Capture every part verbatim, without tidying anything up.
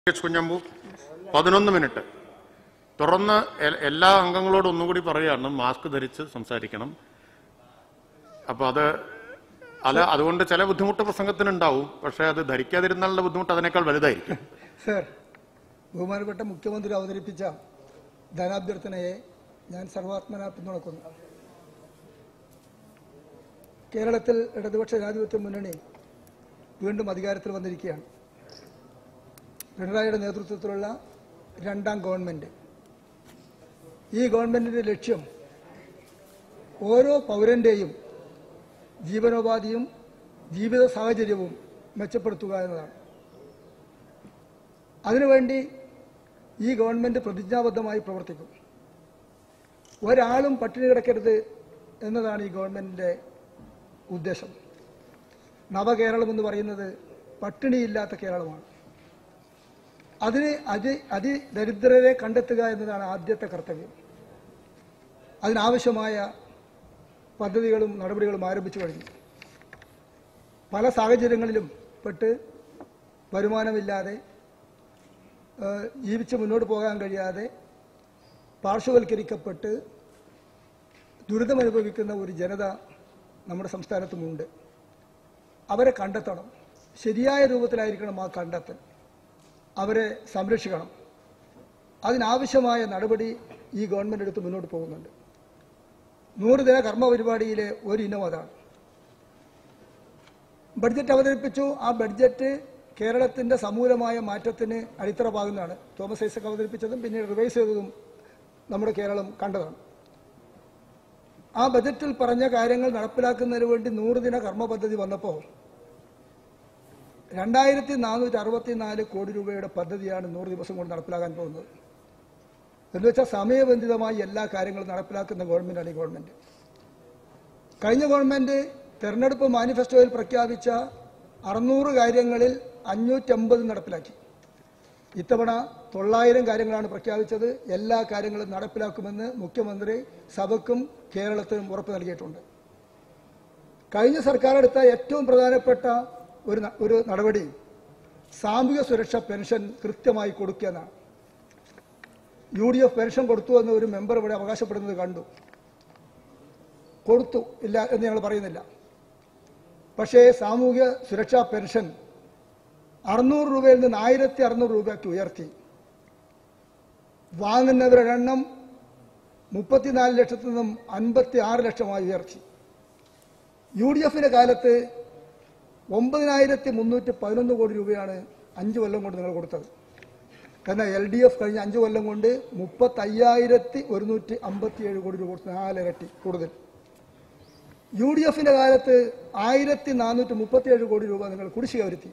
കുഞ്ഞമ്പു പതിനൊന്ന് മിനിറ്റ് തുറന്ന് എല്ലാ അംഗങ്ങളോടും ഒന്നുകൂടി പറയുകയാണ് മാസ്ക് ധരിച്ച് സംസാരിക്കണം. അപ്പൊ അത് അല്ല, അതുകൊണ്ട് ചില ബുദ്ധിമുട്ട് പ്രസംഗത്തിനുണ്ടാവും, പക്ഷെ അത് ധരിക്കാതിരുന്നാലുള്ള ബുദ്ധിമുട്ട് അതിനേക്കാൾ വലുതായിരിക്കും. സർ, ബഹുമാനപ്പെട്ട മുഖ്യമന്ത്രി അവതരിപ്പിച്ച ധനാഭ്യർത്ഥനയെ ഞാൻ സർവാത്മന പിന്തുണക്കുന്നു. കേരളത്തിൽ ഇടതുപക്ഷ ജനാധിപത്യ മുന്നണി വീണ്ടും അധികാരത്തിൽ വന്നിരിക്കുകയാണ്. പിണറായിയുടെ നേതൃത്വത്തിലുള്ള രണ്ടാം ഗവൺമെന്റ്. ഈ ഗവൺമെന്റിന്റെ ലക്ഷ്യം ഓരോ പൗരന്റെയും ജീവനോപാധിയും ജീവിത സാഹചര്യവും മെച്ചപ്പെടുത്തുക എന്നതാണ്. അതിനുവേണ്ടി ഈ ഗവൺമെന്റ് പ്രതിജ്ഞാബദ്ധമായി പ്രവർത്തിക്കും. ഒരാളും പട്ടിണി കിടക്കരുത് എന്നതാണ് ഈ ഗവൺമെന്റിന്റെ ഉദ്ദേശം. നവകേരളം എന്ന് പറയുന്നത് പട്ടിണിയില്ലാത്ത കേരളമാണ്. അതിന് അതി അതിദരിദ്രരെ കണ്ടെത്തുക എന്നതാണ് ആദ്യത്തെ കർത്തവ്യം. അതിനാവശ്യമായ പദ്ധതികളും നടപടികളും ആരംഭിച്ചു കഴിഞ്ഞു. പല സാഹചര്യങ്ങളിലും പെട്ട് വരുമാനമില്ലാതെ ജീവിച്ച് മുന്നോട്ട് പോകാൻ കഴിയാതെ പാർശ്വവൽക്കരിക്കപ്പെട്ട് ദുരിതമനുഭവിക്കുന്ന ഒരു ജനത നമ്മുടെ സംസ്ഥാനത്തുമുണ്ട്. അവരെ കണ്ടെത്തണം. ശരിയായ രൂപത്തിലായിരിക്കണം ആ കണ്ടെത്തൽ. അവരെ സംരക്ഷിക്കണം. അതിനാവശ്യമായ നടപടി ഈ ഗവൺമെന്റ് എടുത്ത് മുന്നോട്ട് പോകുന്നുണ്ട്. നൂറ് ദിന കർമ്മ പരിപാടിയിലെ ഒരു ഇനം അതാണ്. ബഡ്ജറ്റ് അവതരിപ്പിച്ചു. ആ ബഡ്ജറ്റ് കേരളത്തിന്റെ സമൂലമായ മാറ്റത്തിന് അടിത്തറ പാകുന്നതാണ്. തോമസ് ഐസക് അവതരിപ്പിച്ചതും പിന്നീട് റിവൈസ് ചെയ്തതും നമ്മുടെ കേരളം കണ്ടതാണ്. ആ ബജറ്റിൽ പറഞ്ഞ കാര്യങ്ങൾ നടപ്പിലാക്കുന്നതിന് വേണ്ടി നൂറ് ദിന കർമ്മ പദ്ധതി വന്നപ്പോൾ രണ്ടായിരത്തി നാനൂറ്റി അറുപത്തിനാല് കോടി രൂപയുടെ പദ്ധതിയാണ് നൂറ് ദിവസം കൊണ്ട് നടപ്പിലാക്കാൻ പോകുന്നത്. എന്ന് വെച്ചാൽ സമയബന്ധിതമായി എല്ലാ കാര്യങ്ങളും നടപ്പിലാക്കുന്ന ഗവൺമെന്റാണ് ഈ ഗവൺമെന്റ്. കഴിഞ്ഞ ഗവൺമെന്റ് തെരഞ്ഞെടുപ്പ് മാനിഫെസ്റ്റോയിൽ പ്രഖ്യാപിച്ച അറുന്നൂറ് കാര്യങ്ങളിൽ അഞ്ഞൂറ്റമ്പത് നടപ്പിലാക്കി. ഇത്തവണ തൊള്ളായിരം കാര്യങ്ങളാണ് പ്രഖ്യാപിച്ചത്. എല്ലാ കാര്യങ്ങളും നടപ്പിലാക്കുമെന്ന് മുഖ്യമന്ത്രി സഭയ്ക്കും കേരളത്തിനും ഉറപ്പ് നൽകിയിട്ടുണ്ട്. കഴിഞ്ഞ സർക്കാർ എടുത്ത ഏറ്റവും പ്രധാനപ്പെട്ട ഒരു ഒരു നടപടി സാമൂഹ്യ സുരക്ഷാ പെൻഷൻ കൃത്യമായി കൊടുക്കുക എന്നാണ്. യു ഡി എഫ് പെൻഷൻ കൊടുത്തു എന്ന് ഒരു മെമ്പർ ഇവിടെ അവകാശപ്പെടുന്നത് കണ്ടു. കൊടുത്തു ഇല്ല എന്ന് ഞങ്ങൾ പറയുന്നില്ല. പക്ഷേ സാമൂഹ്യ സുരക്ഷാ പെൻഷൻ അറുന്നൂറ് രൂപയിൽ നിന്ന് ആയിരത്തി അറുന്നൂറ് രൂപയ്ക്ക് ഉയർത്തി. വാങ്ങുന്നവരുടെ എണ്ണം മുപ്പത്തിനാല് ലക്ഷത്തിൽ നിന്നും അൻപത്തി ആറ് ലക്ഷമായി ഉയർത്തി. യു ഡി എഫിന്റെ കാലത്ത് ഒമ്പതിനായിരത്തി മുന്നൂറ്റി പതിനൊന്ന് കോടി രൂപയാണ് അഞ്ചു കൊല്ലം കൊണ്ട് നിങ്ങൾ കൊടുത്തത്. എന്നാൽ എൽ ഡി എഫ് കഴിഞ്ഞ അഞ്ചു കൊല്ലം കൊണ്ട് മുപ്പത്തി അയ്യായിരത്തി ഒരുന്നൂറ്റി അമ്പത്തി ഏഴ് കോടി രൂപ കൊടുത്ത് നാലിരട്ടി കൂടുതൽ. യു ഡി എഫിന്റെ കാലത്ത് ആയിരത്തി നാനൂറ്റി മുപ്പത്തി ഏഴ് കോടി രൂപ നിങ്ങൾ കുടിശ്ശിക വരുത്തി.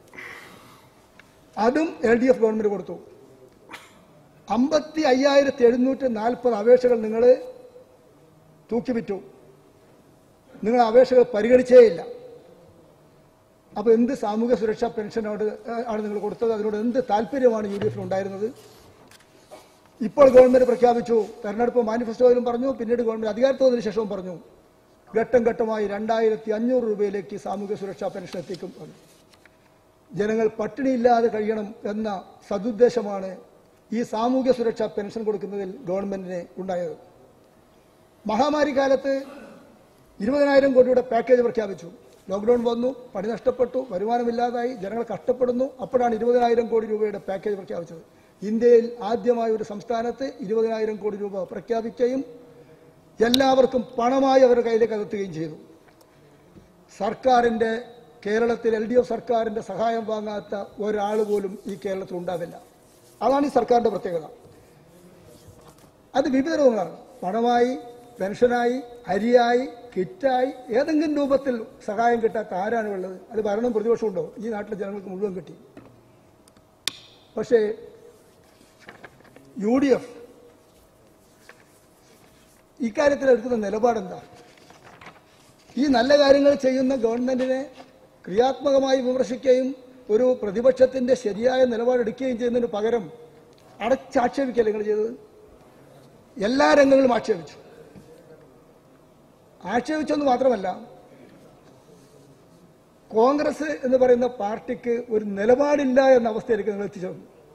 അതും എൽ ഡി എഫ് ഗവൺമെന്റ് കൊടുത്തു. അമ്പത്തി അയ്യായിരത്തി എഴുന്നൂറ്റി നാൽപ്പത് അപേക്ഷകൾ നിങ്ങൾ തൂക്കിവിറ്റു. നിങ്ങൾ അപേക്ഷകൾ പരിഗണിച്ചേയില്ല. അപ്പൊ എന്ത് സാമൂഹ്യ സുരക്ഷാ പെൻഷനോട് ആണ് നിങ്ങൾ കൊടുത്തത്? അതിനോട് എന്ത് താല്പര്യമാണ് യു ഡി എഫിന് ഉണ്ടായിരുന്നത്? ഇപ്പോൾ ഗവൺമെന്റ് പ്രഖ്യാപിച്ചു, തെരഞ്ഞെടുപ്പ് മാനിഫെസ്റ്റോയിലും പറഞ്ഞു, പിന്നീട് ഗവൺമെന്റ് അധികാരത്തിൽ വന്നതിന് ശേഷവും പറഞ്ഞു, ഘട്ടം ഘട്ടമായി രണ്ടായിരത്തി അഞ്ഞൂറ് രൂപയിലേക്ക് സാമൂഹ്യ സുരക്ഷാ പെൻഷൻ എത്തിക്കും. ജനങ്ങൾ പട്ടിണിയില്ലാതെ കഴിയണം എന്ന സതുദ്ദേശമാണ് ഈ സാമൂഹ്യ സുരക്ഷാ പെൻഷൻ കൊടുക്കുന്നതിൽ ഗവൺമെന്റിന് ഉണ്ടായത്. മഹാമാരി കാലത്ത് ഇരുപതിനായിരം കോടിയുടെ പാക്കേജ് പ്രഖ്യാപിച്ചു. ലോക്ക്ഡൌൺ വന്നു, പണി നഷ്ടപ്പെട്ടു, വരുമാനമില്ലാതായി, ജനങ്ങൾ കഷ്ടപ്പെടുന്നു. അപ്പോഴാണ് ഇരുപതിനായിരം കോടി രൂപയുടെ പാക്കേജ് പ്രഖ്യാപിച്ചത്. ഇന്ത്യയിൽ ആദ്യമായ ഒരു സംസ്ഥാനത്ത് ഇരുപതിനായിരം കോടി രൂപ പ്രഖ്യാപിക്കുകയും എല്ലാവർക്കും പണമായി അവരുടെ കയ്യിലേക്ക് എത്തുകയും ചെയ്തു. സർക്കാരിന്റെ കേരളത്തിൽ എൽ ഡി എഫ് സർക്കാരിന്റെ സഹായം വാങ്ങാത്ത ഒരാൾ പോലും ഈ കേരളത്തിൽ ഉണ്ടാവില്ല. അതാണ് ഈ സർക്കാരിന്റെ പ്രത്യേകത. അത് വിവിധ രൂപങ്ങളാണ്. പണമായി, പെൻഷനായി, അരിയായി, കിറ്റായി, ഏതെങ്കിലും രൂപത്തിൽ സഹായം കിട്ടാത്ത ആരാണ് ഉള്ളത്? അത് ഭരണം പ്രതിപക്ഷമുണ്ടോ? ഈ നാട്ടിലെ ജനങ്ങൾക്ക് മുഴുവൻ കിട്ടി. പക്ഷേ യു ഡി എഫ് ഇക്കാര്യത്തിൽ എടുക്കുന്ന നിലപാടെന്താ? ഈ നല്ല കാര്യങ്ങൾ ചെയ്യുന്ന ഗവൺമെന്റിനെ ക്രിയാത്മകമായി വിമർശിക്കുകയും ഒരു പ്രതിപക്ഷത്തിന്റെ ശരിയായ നിലപാടെടുക്കുകയും ചെയ്യുന്നതിന് പകരം അടച്ചാക്ഷേപിക്കല്ലേ നിങ്ങൾ ചെയ്തത്? എല്ലാ രംഗങ്ങളും ആക്ഷേപിച്ചു. ആക്ഷേപിച്ചെന്ന് മാത്രമല്ല, കോൺഗ്രസ് എന്ന് പറയുന്ന പാർട്ടിക്ക് ഒരു നിലപാടില്ല എന്ന അവസ്ഥയിലേക്ക് നിങ്ങൾ എത്തിച്ചേർന്നു.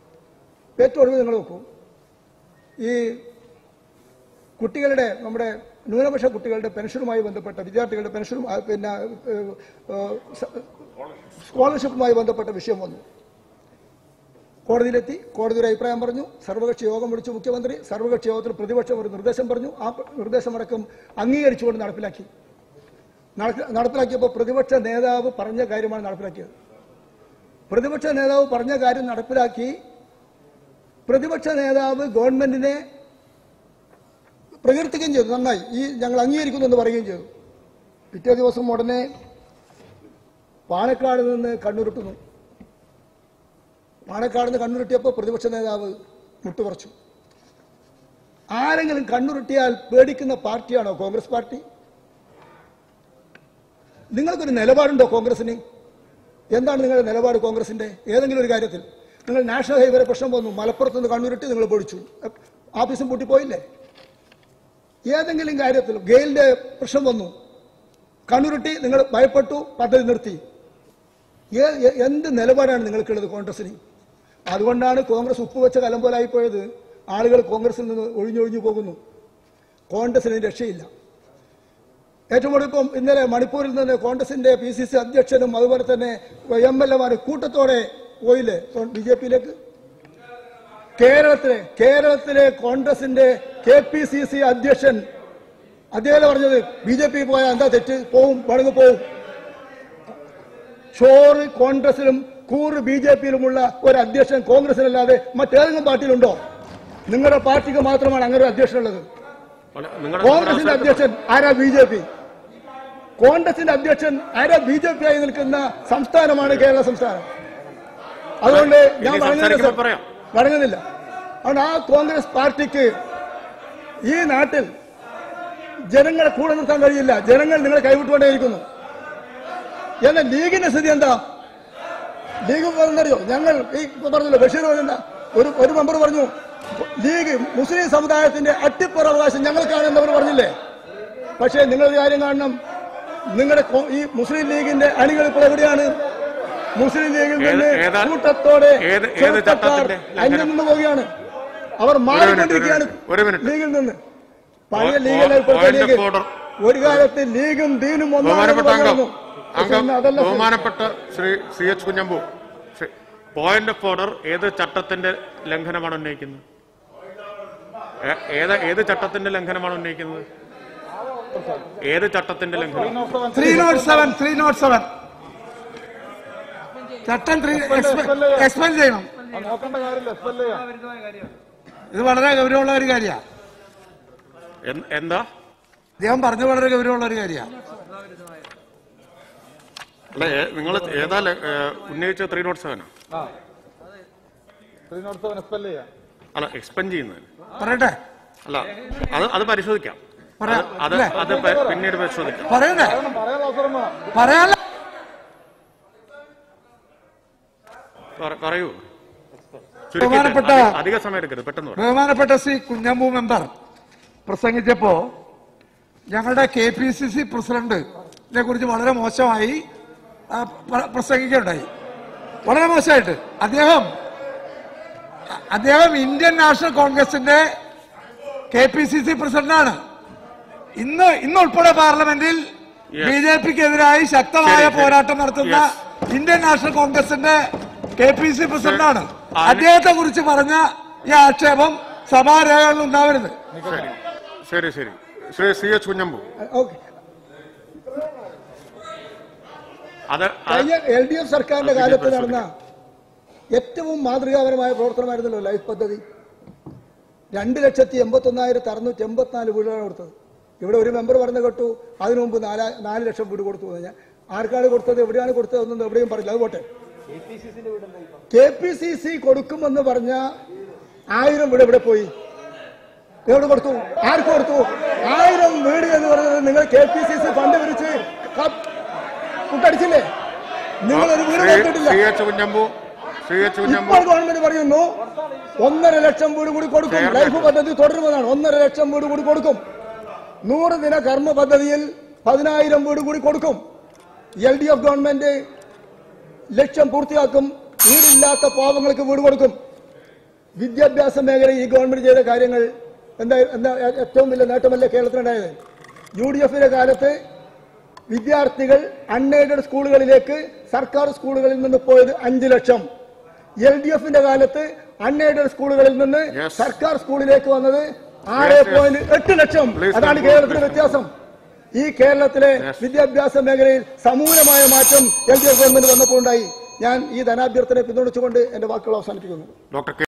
ഏറ്റവും ഒടുവിൽ നിങ്ങൾ നോക്കൂ, ഈ കുട്ടികളുടെ നമ്മുടെ ന്യൂനപക്ഷ കുട്ടികളുടെ പെൻഷനുമായി ബന്ധപ്പെട്ട വിദ്യാർത്ഥികളുടെ പെൻഷനും പിന്നെ സ്കോളർഷിപ്പുമായി ബന്ധപ്പെട്ട വിഷയം വന്നു. കോടതിയിലെത്തി, കോടതി ഒരു അഭിപ്രായം പറഞ്ഞു, സർവകക്ഷി യോഗം വിളിച്ചു മുഖ്യമന്ത്രി, സർവകക്ഷി യോഗത്തിൽ പ്രതിപക്ഷം ഒരു നിർദ്ദേശം പറഞ്ഞു, ആ നിർദ്ദേശമടക്കം അംഗീകരിച്ചുകൊണ്ട് നടപ്പിലാക്കി. നടപ്പിലാക്കിയപ്പോൾ പ്രതിപക്ഷ നേതാവ് പറഞ്ഞ കാര്യമാണ് നടപ്പിലാക്കിയത്. പ്രതിപക്ഷ നേതാവ് പറഞ്ഞ കാര്യം നടപ്പിലാക്കി. പ്രതിപക്ഷ നേതാവ് ഗവൺമെന്റിനെ പ്രകീർത്തിക്കുകയും ചെയ്തു, നന്നായി, ഈ ഞങ്ങൾ അംഗീകരിക്കുന്നു എന്ന് പറയുകയും ചെയ്തു. പിറ്റേ ദിവസം ഉടനെ പാണക്കാട് നിന്ന് കണ്ണുരുട്ടുന്നു. പാണക്കാട് നിന്ന് കണ്ണുരുട്ടിയപ്പോൾ പ്രതിപക്ഷ നേതാവ് മുട്ടുപറച്ചു. ആരെങ്കിലും കണ്ണുരുട്ടിയാൽ പേടിക്കുന്ന പാർട്ടിയാണോ കോൺഗ്രസ് പാർട്ടി? നിങ്ങൾക്കൊരു നിലപാടുണ്ടോ കോൺഗ്രസിന്? എന്താണ് നിങ്ങളുടെ നിലപാട് കോൺഗ്രസിന്റെ? ഏതെങ്കിലും ഒരു കാര്യത്തിൽ നിങ്ങൾ നാഷണൽ ഹൈവേയുടെ പ്രശ്നം വന്നു, മലപ്പുറത്ത് നിന്ന് കണ്ണുരുട്ടി നിങ്ങൾ പേടിച്ചു, ആഫീസും പൂട്ടിപ്പോയില്ലേ? ഏതെങ്കിലും കാര്യത്തിൽ ഗെയിലിന്റെ പ്രശ്നം വന്നു, കണ്ണുരുട്ടി നിങ്ങൾ ഭയപ്പെട്ടു, പദ്ധതി നിർത്തി. എന്ത് നിലപാടാണ് നിങ്ങൾക്കുള്ളത് കോൺഗ്രസിന്? അതുകൊണ്ടാണ് കോൺഗ്രസ് ഉപ്പുവെച്ച കലം പോലായി പോയത്. ആളുകൾ കോൺഗ്രസിൽ നിന്ന് ഒഴിഞ്ഞൊഴിഞ്ഞു പോകുന്നു. കോൺഗ്രസിന് രക്ഷയില്ല. ഏറ്റവും കൂടുതൽ ഇപ്പം ഇന്നലെ മണിപ്പൂരിൽ നിന്ന് കോൺഗ്രസിന്റെ പി സി സി അധ്യക്ഷനും അതുപോലെ തന്നെ എം എൽ എമാരും കൂട്ടത്തോടെ പോയില്ലേ ബി ജെ പിയിലേക്ക്? കേരളത്തിലെ കേരളത്തിലെ കോൺഗ്രസിന്റെ കെ പി സി സി അധ്യക്ഷൻ അദ്ദേഹം പറഞ്ഞത് ബി ജെ പി പോയാൽ എന്താ തെറ്റ്, പോവും, വണങ്ങി പോവും. ചോറ് കോൺഗ്രസിലും കൂറ് ബി ജെ പിയിലുമുള്ള ഒരു അധ്യക്ഷൻ കോൺഗ്രസിനല്ലാതെ മറ്റേതെങ്കിലും പാർട്ടിയിലുണ്ടോ? നിങ്ങളുടെ പാർട്ടിക്ക് മാത്രമാണ് അങ്ങനെ ഒരു അധ്യക്ഷനുള്ളത്. കോൺഗ്രസിന്റെ അധ്യക്ഷൻ ആരാ? B J P. കോൺഗ്രസിന്റെ അധ്യക്ഷൻ ആരാ? ബി ജെ പി ആയി നിൽക്കുന്ന സംസ്ഥാനമാണ് കേരള സംസ്ഥാനം. അതുകൊണ്ട് ഞാൻ വഴങ്ങുന്നില്ല വഴങ്ങുന്നില്ല അതുകൊണ്ട് ആ കോൺഗ്രസ് പാർട്ടിക്ക് ഈ നാട്ടിൽ ജനങ്ങളെ കൂടെ നിർത്താൻ കഴിയില്ല. ജനങ്ങൾ നിങ്ങളെ കൈവിട്ടുകൊണ്ടേയിരിക്കുന്നു. എന്നാൽ ലീഗിന്റെ സ്ഥിതി എന്താ? ലീഗ് പറഞ്ഞറിയോ? ഞങ്ങൾ ഈ പറഞ്ഞല്ലോ, ബഷീർ പറഞ്ഞ ഒരു ഒരു മെമ്പർ പറഞ്ഞു, ലീഗ് മുസ്ലിം സമുദായത്തിന്റെ അട്ടിപ്പുറവകാശം ഞങ്ങൾക്കാണെന്നവർ പറഞ്ഞില്ലേ? പക്ഷേ നിങ്ങളൊരു കാര്യം കാണണം, നിങ്ങളുടെ ഈ മുസ്ലിം ലീഗിന്റെ അണികൾ ഇപ്പോൾ എവിടെയാണ്? മുസ്ലിം ലീഗിൽ നിന്ന് കൂട്ടത്തോടെ അന്യം നിന്ന് പോവുകയാണ്. അവർ മാറിക്കൊണ്ടിരിക്കുകയാണ് ലീഗിൽ നിന്ന്. പഴയ ലീഗല്ല ഇപ്പോഴത്തെ ലീഗ്. ഒരു കാലത്ത് ലീഗും ദീനും ഒന്നും. ബഹുമാനപ്പെട്ട Shri C H Kunhambu, point of order ഏത് ചട്ടത്തിന്റെ ലംഘനമാണ് ഉന്നയിക്കുന്നത്? ഏത് ഏത് ചട്ടത്തിന്റെ ലംഘനമാണ് ഉന്നയിക്കുന്നത്? ഏത് ചട്ടത്തിന്റെ ലംഘനം? Three nought seven three nought seven ചട്ടം എക്സ്പെൻഡ് ചെയ്യണം. ഇത് വളരെ ഗൗരവമുള്ള ഒരു കാര്യമാണ്. എന്താ അദ്ദേഹം പറഞ്ഞു? വളരെ ഗൗരവമുള്ള ഒരു കാര്യമാണ്. അല്ല, നിങ്ങൾ ഏതാ ഉന്നയിച്ച ത്രീ നോട്ട് സെവനാ? അല്ല, എക്സ്പെൻഡ് ചെയ്യുന്നത് പറയട്ടെ. അല്ല, അത് അത് പരിശോധിക്കാം. അത് അത് പിന്നീട് പരിശോധിക്കാം. പറയണ്ടേ? പറയാ പറയൂ. ബഹുമാനപ്പെട്ട അധിക സമയം എടുക്കരുത്, പെട്ടെന്ന്. ബഹുമാനപ്പെട്ട ശ്രീ കുഞ്ഞമ്പു മെമ്പർ പ്രസംഗിച്ചപ്പോ ഞങ്ങളുടെ കെ പി സി സി പ്രസിഡന്റിനെ കുറിച്ച് വളരെ മോശമായി പ്രസംഗിക്കുകയുണ്ടായി. വളരെ മോശമായിട്ട്. അദ്ദേഹം അദ്ദേഹം ഇന്ത്യൻ നാഷണൽ കോൺഗ്രസിന്റെ കെ പി സി സി പ്രസിഡന്റാണ്. ഇന്ന് ഇന്നുൾപ്പെടെ പാർലമെന്റിൽ ബി ജെ പിക്കെതിരായി ശക്തമായ പോരാട്ടം നടത്തുന്ന ഇന്ത്യൻ നാഷണൽ കോൺഗ്രസിന്റെ കെ പി സി പ്രസിഡന്റാണ്. അദ്ദേഹത്തെ കുറിച്ച് പറഞ്ഞ ഈ ആക്ഷേപം സഭാരേഖകളിൽ ഉണ്ടാവരുത്. ശരി ശരി ശ്രീ സി എച്ച് കുഞ്ഞമ്പു. കഴിഞ്ഞ എൽ ഡി എഫ് സർക്കാരിന്റെ കാലത്ത് നടന്ന ഏറ്റവും മാതൃകാപരമായ പ്രവർത്തനമായിരുന്നല്ലോ ലൈഫ് പദ്ധതി. രണ്ട് ലക്ഷത്തി എൺപത്തി ഒന്നായിരത്തി അറുന്നൂറ്റി എൺപത്തിനാല് വീടുകളാണ് കൊടുത്തത്. ഇവിടെ ഒരു മെമ്പർ പറഞ്ഞു കേട്ടു അതിനു മുമ്പ് നാല് നാല് ലക്ഷം വീട് കൊടുത്തു. ഞാൻ ആർക്കാണ് കൊടുത്തത്, എവിടെയാണ് കൊടുത്തതെന്നൊന്നും എവിടെയും പറയില്ല. അത് പോട്ടെ. കെ പി സി സി കൊടുക്കുമെന്ന് പറഞ്ഞ ആയിരം വീട് എവിടെ പോയി? എവിടെ കൊടുത്തു? ആർക്ക് കൊടുത്തു? ആയിരം വീട് എന്ന് പറഞ്ഞത് നിങ്ങൾ K P C C fund പിരിച്ച് കുട്ടടിച്ചില്ലേ? നിങ്ങൾ ഒരു വീട് കൊടുത്തിട്ടില്ല. ഇപ്പോൾ ഗവൺമെന്റ് പറയുന്നു ഒന്നര ലക്ഷം വീട് കൂടി കൊടുക്കും. ലൈഫ് പദ്ധതി തുടരുന്നതാണ്. ഒന്നര ലക്ഷം വീട് കൂടി കൊടുക്കും. നൂറ് ദിന കർമ്മ പദ്ധതിയിൽ പതിനായിരം വീട് കൂടി കൊടുക്കും. എൽ ഡി എഫ് ഗവൺമെന്റ് ലക്ഷ്യം പൂർത്തിയാക്കും. വീടില്ലാത്ത പാവങ്ങൾക്ക് വീട് കൊടുക്കും. വിദ്യാഭ്യാസ മേഖലയിൽ ഈ ഗവൺമെന്റ് ചെയ്ത കാര്യങ്ങൾ എന്താ എന്താ ഏറ്റവും വലിയ നേട്ടമല്ലേ കേരളത്തിലുണ്ടായത്? യു ഡി എഫിന്റെ കാലത്ത് വിദ്യാർത്ഥികൾ അൺഎയ്ഡഡ് സ്കൂളുകളിലേക്ക് സർക്കാർ സ്കൂളുകളിൽ നിന്ന് പോയത് അഞ്ചു ലക്ഷം. എൽ ഡി എഫിന്റെ കാലത്ത് അൺഎയ്ഡഡ് സ്കൂളുകളിൽ നിന്ന് സർക്കാർ സ്കൂളിലേക്ക് വന്നത് ആറ് പോയിന്റ് എട്ട് ലക്ഷം. അതാണ് കേരളത്തിലെ വ്യത്യാസം. ഈ കേരളത്തിലെ വിദ്യാഭ്യാസ മേഖലയിൽ സമൂലമായ മാറ്റം എൽ ഡി എഫ് ഗവൺമെന്റ് വന്നപ്പോൾ ഉണ്ടായി. ഞാൻ ഈ ധനാഭ്യർത്ഥനയെ പിന്തുണച്ചുകൊണ്ട് എന്റെ വാക്കുകൾ അവസാനിപ്പിക്കുന്നു. ഡോക്ടർ